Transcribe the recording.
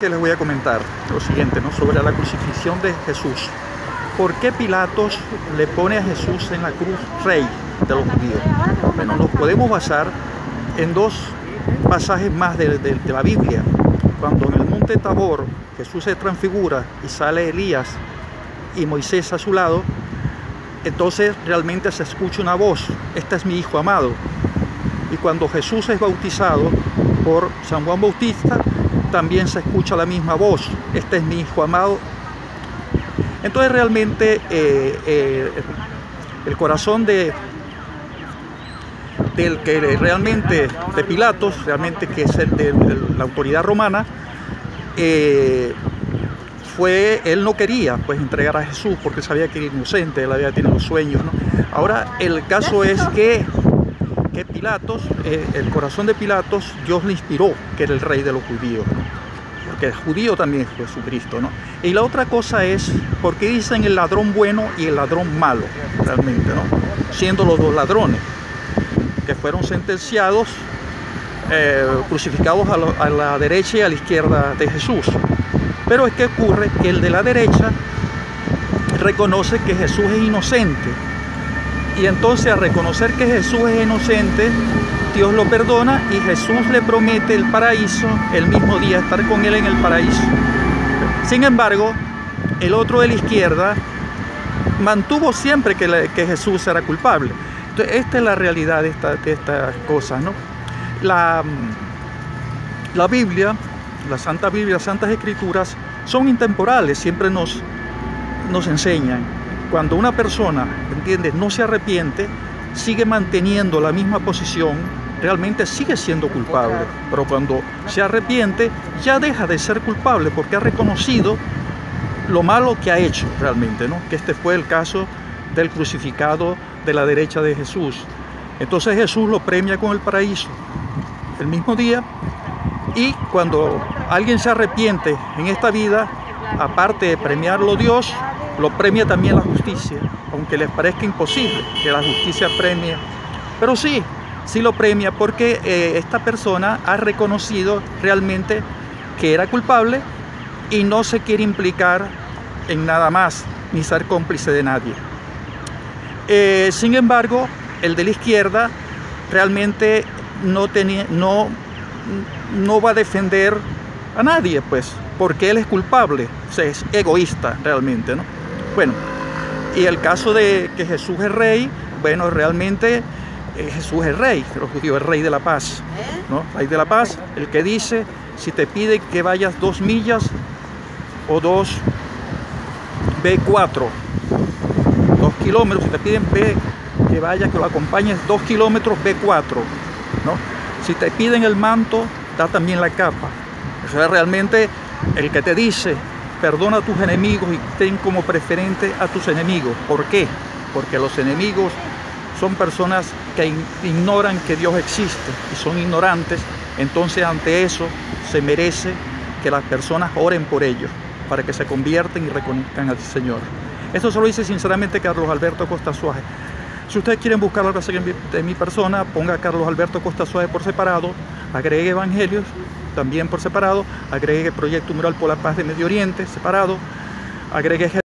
Que les voy a comentar lo siguiente, ¿no? Sobre la crucifixión de Jesús. ¿Por qué Pilatos le pone a Jesús en la cruz rey de los judíos? Bueno, nos podemos basar en dos pasajes más de la Biblia. Cuando en el monte Tabor Jesús se transfigura y sale Elías y Moisés a su lado, entonces realmente se escucha una voz: este es mi hijo amado. Y cuando Jesús es bautizado por San Juan Bautista, también se escucha la misma voz: este es mi hijo amado. Entonces realmente el corazón de Pilatos, realmente, que es el de la autoridad romana, él no quería pues entregar a Jesús porque sabía que era inocente, él había tenido sueños, ¿no? Ahora el caso es que Pilatos, el corazón de Pilatos, Dios le inspiró que era el rey de los judíos, ¿no? Porque el judío también es Jesucristo, ¿no? Y la otra cosa es, ¿por qué dicen el ladrón bueno y el ladrón malo? Realmente, ¿no? Siendo los dos ladrones que fueron sentenciados, crucificados a la derecha y a la izquierda de Jesús. Pero es que ocurre que el de la derecha reconoce que Jesús es inocente. Y entonces, al reconocer que Jesús es inocente, Dios lo perdona y Jesús le promete el paraíso el mismo día, estar con él en el paraíso. Sin embargo, el otro de la izquierda mantuvo siempre que Jesús era culpable. Entonces, esta es la realidad de estas cosas, ¿no? La Biblia, la Santa Biblia, las Santas Escrituras son intemporales, siempre nos enseñan. Cuando una persona, ¿entiendes?, no se arrepiente, sigue manteniendo la misma posición, realmente sigue siendo culpable. Pero cuando se arrepiente, ya deja de ser culpable porque ha reconocido lo malo que ha hecho realmente, ¿no? Que este fue el caso del crucificado de la derecha de Jesús. Entonces Jesús lo premia con el paraíso el mismo día. Y cuando alguien se arrepiente en esta vida, aparte de premiarlo Dios, lo premia también la justicia, aunque les parezca imposible que la justicia premie, pero sí lo premia, porque esta persona ha reconocido realmente que era culpable y no se quiere implicar en nada más, ni ser cómplice de nadie. Sin embargo, el de la izquierda realmente no va a defender a nadie, pues, porque él es culpable, o sea, es egoísta realmente, ¿no? Bueno, y el caso de que Jesús es rey, bueno, realmente Jesús es rey, los judíos, es rey de la paz, ¿no? Rey de la paz, el que dice: si te pide que vayas 2 millas o ve 4, 2 kilómetros, si te piden que vayas, que lo acompañes 2 kilómetros, ve 4, ¿no? Si te piden el manto, da también la capa. O sea, realmente el que te dice: perdona a tus enemigos y ten como preferente a tus enemigos. ¿Por qué? Porque los enemigos son personas que ignoran que Dios existe y son ignorantes. Entonces, ante eso se merece que las personas oren por ellos para que se conviertan y reconozcan al Señor. Esto se lo dice sinceramente Carlos Alberto Costa Suárez. Si ustedes quieren buscar algo de mi persona, ponga Carlos Alberto Costa Suárez por separado, agregue Evangelios también por separado, agregue Proyecto Mural por la Paz de Medio Oriente separado, agregue